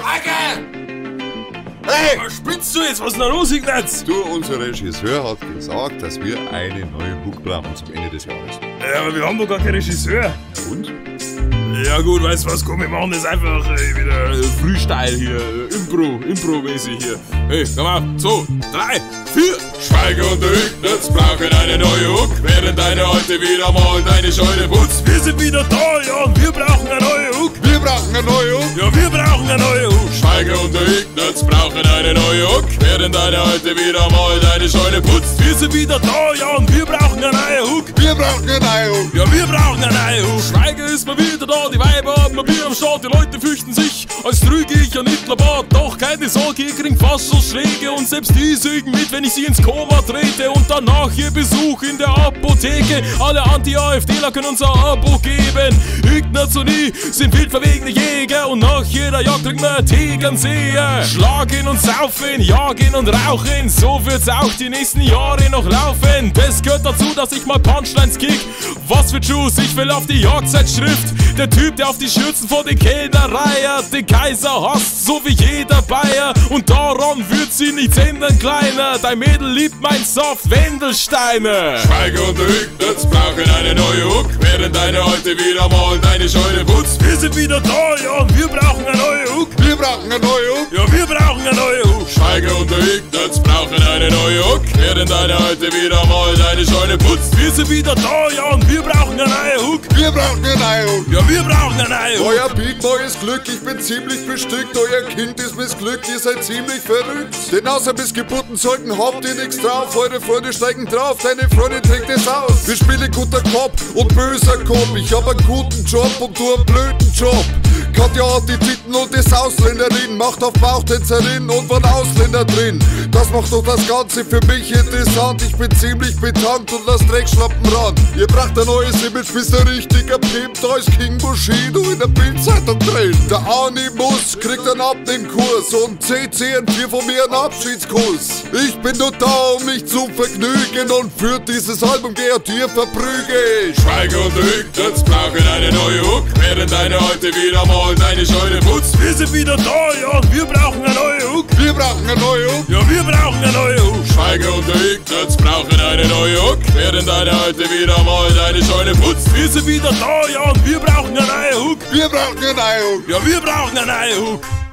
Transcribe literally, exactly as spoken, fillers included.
Schweiger! Hey! Was spinnst du jetzt? Was ist denn los, Ignaz? Du, unser Regisseur hat gesagt, dass wir eine neue Hook brauchen zum Ende des Jahres. Ja, aber wir haben doch gar keinen Regisseur. Und? Ja gut, weißt du was, komm, wir machen das einfach äh, wieder äh, Freestyle hier, äh, Impro, Impro-mäßig hier. Hey, komm mal, so, drei, vier. Schweiger und der Ignaz brauchen eine neue Hook, während deine alte wieder mal deine Scheune putzt. Wir sind wieder da, ja, und wir brauchen eine neue Hook. Wir brauchen eine neue Hook. Ja, wir brauchen eine neue Hook. Schweiger und der Ignaz brauchen eine neue Hook, während deine alte wieder mal deine Scheune putzt. Wir sind wieder da, ja, und wir brauchen eine neue Hook. Wir brauchen eine neue Hook. Ja, wir brauchen eine neue Hook. Schweiger ist mal wieder da, die Weiber haben ein Bier am Start, die Leute fürchten sich, als trüge ich ein Hitlerbart. Doch keine Sorge, ihr kriegt fast so Schläge und selbst die sägen mit, wenn ich sie ins Koma trete. Und danach ihr Besuch in der Apotheke. Alle Anti-AfDler können uns ein Abo geben. Ignaz und ich sind wildverwegene Jäger und nach jeder Jagd trinken wir Tegernseher. Schlagen und saufen, jagen und rauchen, so wird's auch die nächsten Jahre noch laufen. Das gehört dazu, dass ich mal Punchlines kick. Was für Juice, ich will auf die Jagdzeitschrift. Der Typ, der auf die Schürzen vor den Kellner reiert, den Kaiser hasst, so wie jeder Bayer. Und daran wird sie nichts ändern, Kleiner. Dein Mädel liebt mein Soft Wendelsteiner. Schweiger und der Ignaz brauchen eine neue Hook, während deine alte wieder mal deine Scheune putzt. Wir sind wieder da, ja, und wir brauchen eine neue Hook. Wir brauchen eine neue Hook. Ja, wir brauchen eine neue Hook. Schweiger und der Ignaz brauchen eine neue Hook, während deine alte wieder mal deine Scheune putzt. Wir sind wieder da, ja, und wir brauchen eine neue Hook. Wir brauchen eine neue Hook. Ja, wir brauchen eine neue Hook. Euer Beatboy ist Glück, ich bin ziemlich bestückt. Euer Kind ist missglückt, ihr seid ziemlich verrückt. Denn außer bis Geburtenzeugten habt ihr nix drauf. Eure Freunde steigen drauf, deine Freundin trägt es aus. Wir spielen guter Cop und böser Cop. Ich hab einen guten Job und du einen blöden Job. Katja hat die Titten und ist Ausländerin, macht auf Bauchtänzerin und war Ausländer drin. Das macht doch das Ganze für mich interessant. Ich bin ziemlich betankt und lass Dreckschlappen ran. Ihr braucht ein neues Image, bist ein richtiger Pimp. Da ist King Bushido in der Bildzeitung drin. Der Animus kriegt einen Abnehmkurs und C C N vier von mir einen Abschiedskuss. Ich bin nur da, um mich zu vergnügen und für dieses Album gehört ihr verprügelt. Schweiger und der Ignaz brauchen eine neue Hook, während deine alte wieder mal deine Scheune putzt. Wir sind wieder da, ja, und wir brauchen eine neue Hook. Wir brauchen eine neue Hook. Ja, wir brauchen eine neue Hook. Schweiger und der Ignaz brauchen eine neue Hook, während deine alte wieder mal deine Scheune putzt. Wir sind wieder da, ja, und wir brauchen eine neue Hook. Wir brauchen eine neue Hook. Ja, wir brauchen eine neue Hook.